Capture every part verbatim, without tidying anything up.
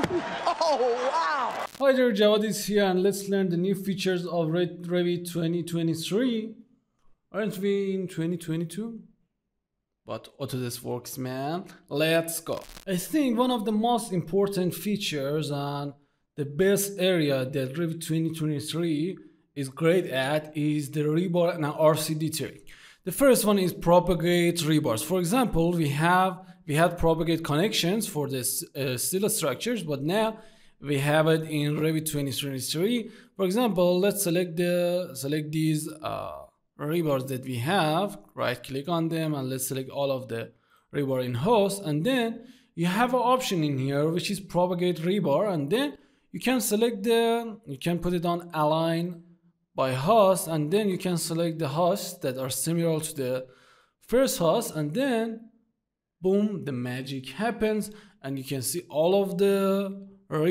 Oh, wow! Hi there, Jawad is here, and let's learn the new features of Revit twenty twenty-three. Aren't we in twenty twenty-two? But Autodesk works, man. Let's go. I think one of the most important features and the best area that Revit twenty twenty-three is great at is the rebar and R C detailing. The first one is propagate rebars. For example, we have we had propagate connections for this uh, steel structures, but now we have it in Revit twenty twenty-three. For example, let's select the select these uh, rebars that we have. Right click on them and let's select all of the rebar in host, and then you have an option in here which is propagate rebar, and then you can select the you can put it on align by host, and then you can select the hosts that are similar to the first host, and then boom, the magic happens and you can see all of the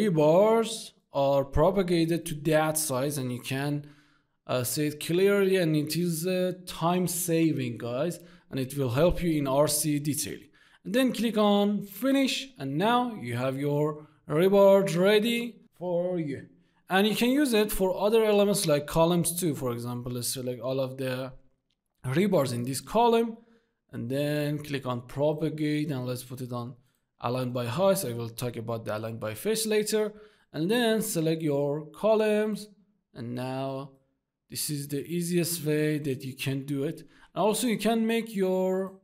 rebars are propagated to that size, and you can uh, see it clearly, and it is uh, time saving, guys, and it will help you in R C detailing. And then click on finish, and now you have your rebar ready for you. And you can use it for other elements like columns too. For example, let's select all of the rebars in this column, and then click on propagate, and let's put it on align by height. I will talk about the align by face later. And then select your columns, and now this is the easiest way that you can do it. And also you can make your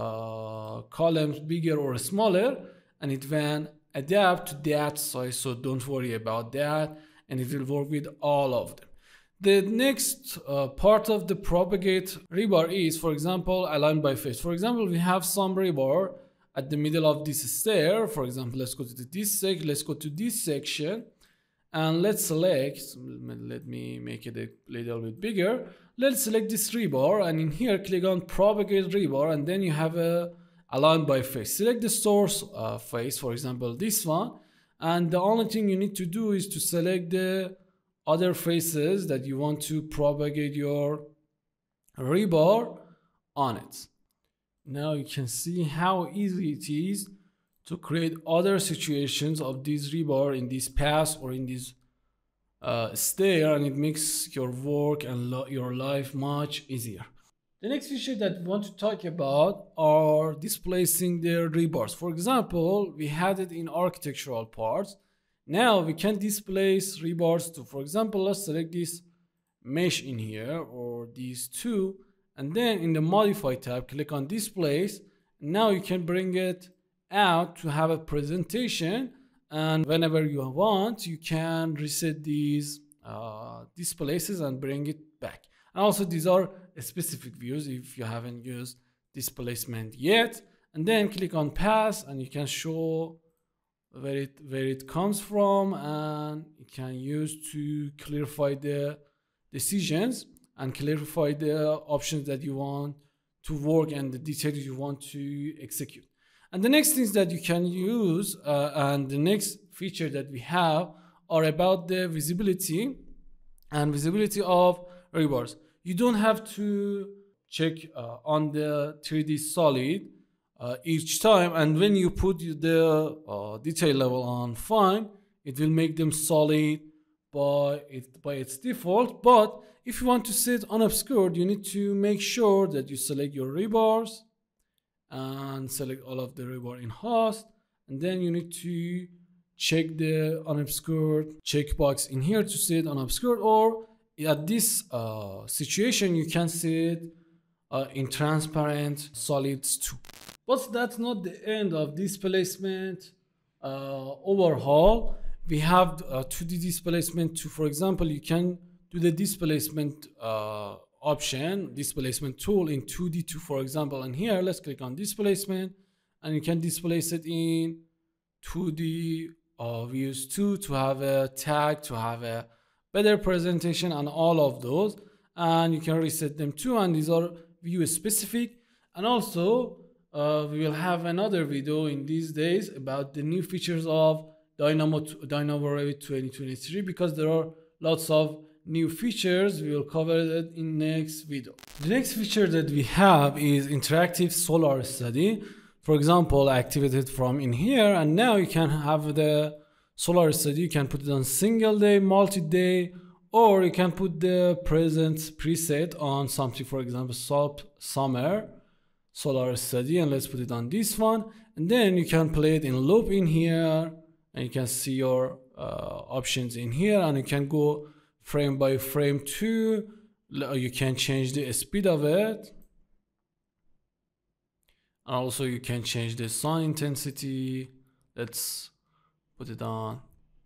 uh, columns bigger or smaller, and it will adapt to that size, so don't worry about that, and it will work with all of them. The next uh, part of the propagate rebar is, for example, align by face. For example, we have some rebar at the middle of this stair. For example, let's go to this sec let's go to this section, and let's select, let me make it a little bit bigger. Let's select this rebar, and in here click on propagate rebar, and then you have a align by face. Select the source uh, face, for example this one, and the only thing you need to do is to select the other faces that you want to propagate your rebar on it. Now you can see how easy it is to create other situations of this rebar in this pass or in this uh, stair, and it makes your work and your life much easier. The next feature that we want to talk about are displacing the rebars. For example, we had it in architectural parts. Now we can displace rebars too. For example, let's select this mesh in here, or these two, and then in the modify tab click on displace. Now you can bring it out to have a presentation, and whenever you want you can reset these uh, displaces and bring it back. And also these are specific views if you haven't used displacement yet. And then click on pass, and you can show where it where it comes from, and you can use to clarify the decisions and clarify the options that you want to work and the details you want to execute. And the next things that you can use uh, and the next feature that we have are about the visibility and visibility of rebars. You don't have to check uh, on the three D solid uh, each time, and when you put the uh, detail level on fine, it will make them solid by it by its default. But if you want to set unobscured, you need to make sure that you select your rebars and select all of the rebar in host, and then you need to check the unobscured checkbox in here to set unobscured, or at this uh, situation you can see it uh, in transparent solids too. But that's not the end of displacement uh, overhaul. We have uh, two D displacement too. For example, you can do the displacement uh, option, displacement tool in two D too, for example. And here let's click on displacement, and you can displace it in two D uh, views too, to have a tag, to have a better presentation and all of those. And you can reset them too, and these are view specific. And also uh, we will have another video in these days about the new features of Dynamo Dynamo Revit twenty twenty-three, because there are lots of new features. We will cover that in next video. The next feature that we have is interactive solar study. For example, activated from in here, and now you can have the solar study, you can put it on single day, multi-day, or you can put the present preset on something, for example, sub summer solar study, and let's put it on this one, and then you can play it in loop in here, and you can see your uh, options in here, and you can go frame by frame too. You can change the speed of it, and also you can change the sun intensity. Let's put it on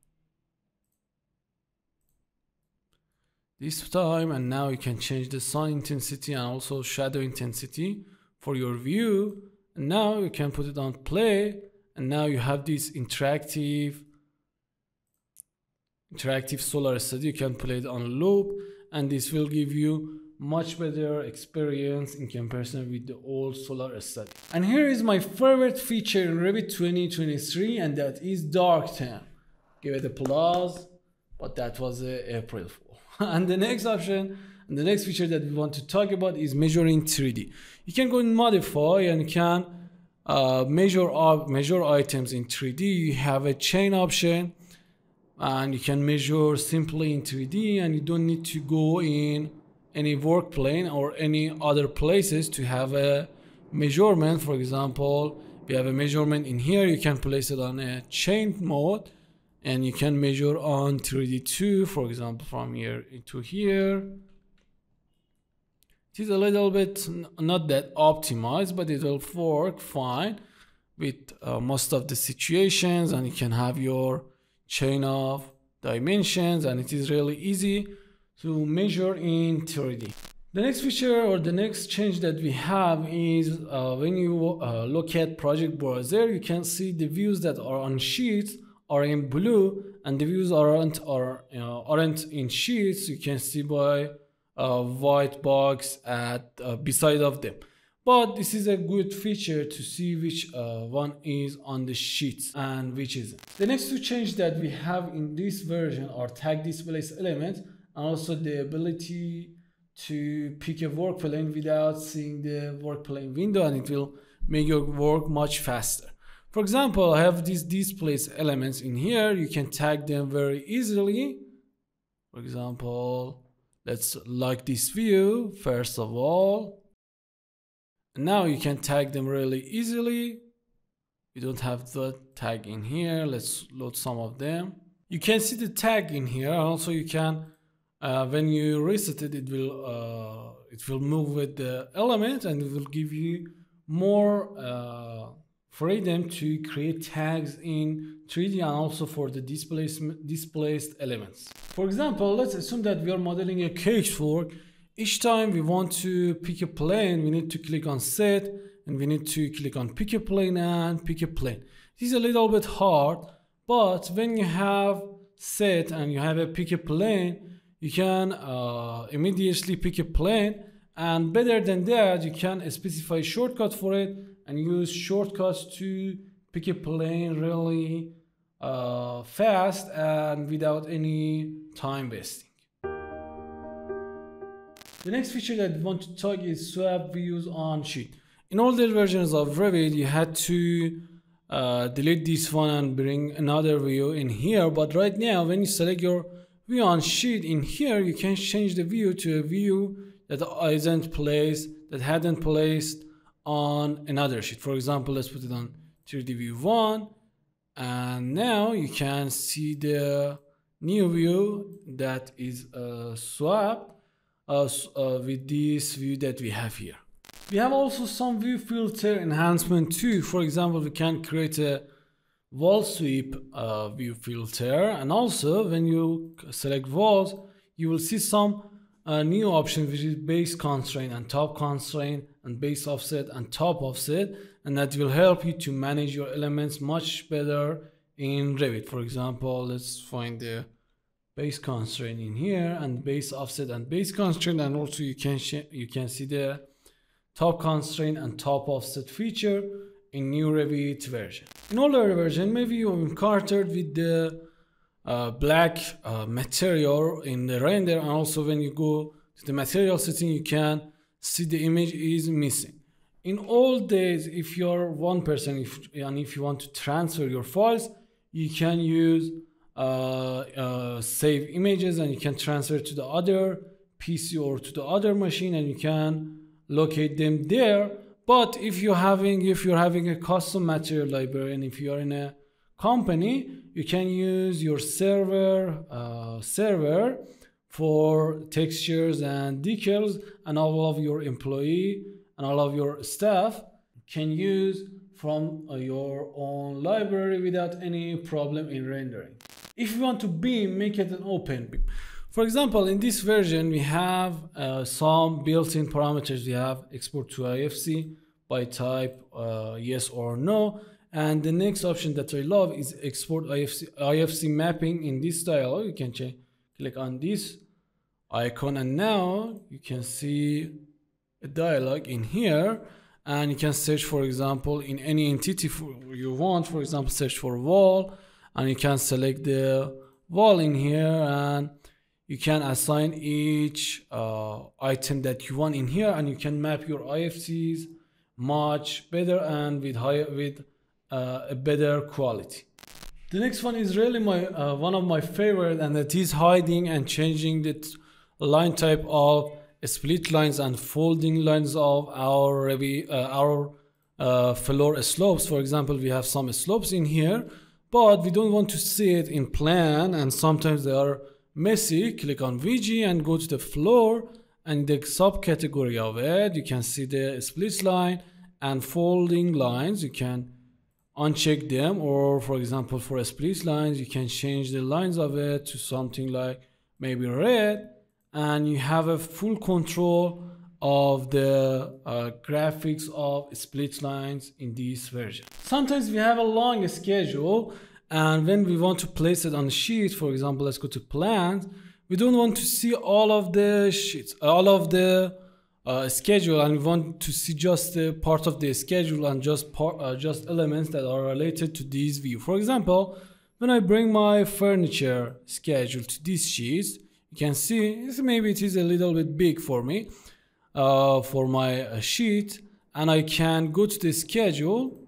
this time, and now you can change the sun intensity and also shadow intensity for your view. And now you can put it on play, and now you have this interactive interactive solar study. You can play it on loop, and this will give you much better experience in comparison with the old solar study. And here is my favorite feature in Revit twenty twenty-three, and that is dark theme. Give it applause, but that was a April Fool. And the next option and the next feature that we want to talk about is measuring three D. You can go in modify and you can uh, measure uh, measure items in three D. You have a chain option, and you can measure simply in three D, and you don't need to go in any work plane or any other places to have a measurement. For example, we have a measurement in here, you can place it on a chain mode, and you can measure on three D too, for example, from here into here. It is a little bit not that optimized, but it will work fine with uh, most of the situations, and you can have your chain of dimensions, and it is really easy to measure in three D. The next feature or the next change that we have is uh, when you uh, look at project browser, you can see the views that are on sheets are in blue, and the views aren't are you know, aren't in sheets. You can see by a white box at uh, beside of them. But this is a good feature to see which uh, one is on the sheets and which isn't. The next two changes that we have in this version are tag displaced elements, and also the ability to pick a work plane without seeing the work plane window, and it will make your work much faster. For example, I have these displaced elements in here. You can tag them very easily. For example, let's like this view first of all. And now you can tag them really easily. You don't have the tag in here. Let's load some of them. You can see the tag in here. Also, you can uh, when you reset it, it will uh, it will move with the element, and it will give you more uh, freedom to create tags in three D, and also for the displacement displaced elements. For example, let's assume that we are modeling a casework. Each time we want to pick a plane, we need to click on set, and we need to click on pick a plane and pick a plane. This is a little bit hard, but when you have set and you have a pick a plane, you can uh, immediately pick a plane, and better than that, you can specify a shortcut for it and use shortcuts to pick a plane really uh, fast and without any time wasting. The next feature that we want to talk is swap views on sheet. In older versions of Revit, you had to uh, delete this one and bring another view in here, but right now when you select your view on sheet in here, you can change the view to a view that isn't placed, that hadn't placed on another sheet. For example, let's put it on three D view one, and now you can see the new view that is uh, swapped uh, uh, with this view that we have here. We have also some view filter enhancement too. For example, we can create a wall sweep uh, view filter, and also when you select walls, you will see some uh, new options, which is base constraint and top constraint, and base offset and top offset, and that will help you to manage your elements much better in Revit. For example, let's find the base constraint in here, and base offset and base constraint, and also you can you can see the top constraint and top offset feature in new Revit version. In older version, maybe you encountered with the uh, black uh, material in the render, and also when you go to the material setting, you can see the image is missing. In old days, if you're one person if, and if you want to transfer your files, you can use uh, uh, save images and you can transfer to the other P C or to the other machine and you can locate them there. But if you're having if you're having a custom material library and if you're in a company, you can use your server uh, server for textures and decals, and all of your employee and all of your staff can use from uh, your own library without any problem in rendering. If you want to beam, make it an open beam. For example, in this version we have uh, some built-in parameters. We have export to I F C by type uh, yes or no, and the next option that I love is export I F C, I F C mapping. In this dialog you can check, click on this icon and now you can see a dialog in here, and you can search, for example, in any entity for you want. For example, search for wall, and you can select the wall in here, and you can assign each uh, item that you want in here, and you can map your I F Cs much better and with higher with uh, a better quality. The next one is really my uh, one of my favorite, and that is hiding and changing the line type of split lines and folding lines of our Revit, uh, our uh, floor slopes. For example, we have some slopes in here, but we don't want to see it in plan, and sometimes they are messy. Click on V G and go to the floor, and the subcategory of it you can see the split line and folding lines. You can uncheck them, or for example for split lines you can change the lines of it to something like maybe red, and you have a full control of the uh, graphics of split lines in this version. Sometimes we have a long schedule, and when we want to place it on the sheet, for example, let's go to plans, we don't want to see all of the sheets, all of the uh, schedule, and we want to see just the part of the schedule and just part, uh, just elements that are related to this view. For example, when I bring my furniture schedule to this sheet, you can see maybe it is a little bit big for me uh, for my uh, sheet, and I can go to the schedule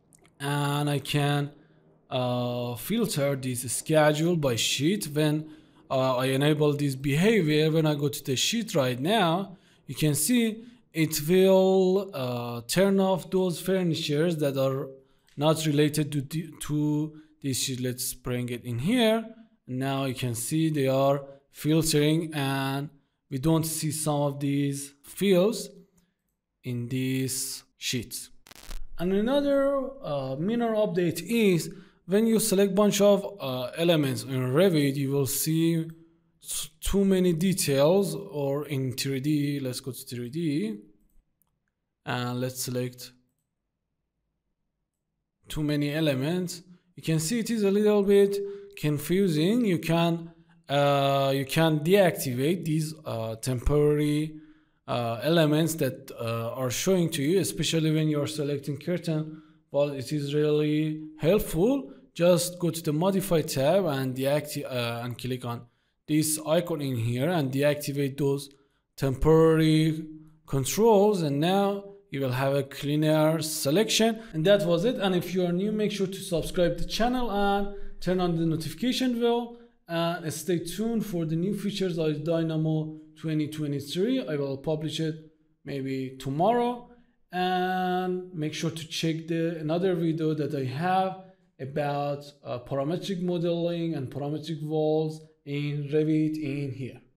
and I can uh, filter this schedule by sheet. When uh, I enable this behavior, when I go to the sheet right now, you can see it will uh, turn off those furnitures that are not related to, the, to this sheet. Let's bring it in here. Now you can see they are filtering, and we don't see some of these fields in these sheets. And another uh, minor update is when you select bunch of uh, elements in Revit, you will see too many details. Or in three D, let's go to three D and let's select too many elements. You can see it is a little bit confusing. You can Uh, you can deactivate these uh, temporary uh, elements that uh, are showing to you, especially when you are selecting curtain. Well, it is really helpful. Just go to the modify tab and deactivate uh, and click on this icon in here and deactivate those temporary controls, and now you will have a cleaner selection. And that was it. And if you are new, make sure to subscribe to the channel and turn on the notification bell. And stay tuned for the new features of Dynamo twenty twenty-three. I will publish it maybe tomorrow. And make sure to check the another video that I have about uh, parametric modeling and parametric walls in Revit in here.